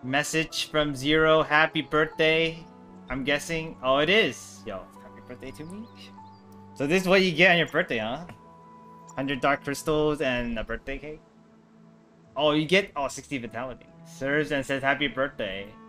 Message from Zero. Happy birthday. I'm guessing. Oh, it is. Yo, happy birthday to me. So this is what you get on your birthday, huh? 100 dark crystals and a birthday cake. Oh, you get 60 vitality. Serves and says happy birthday.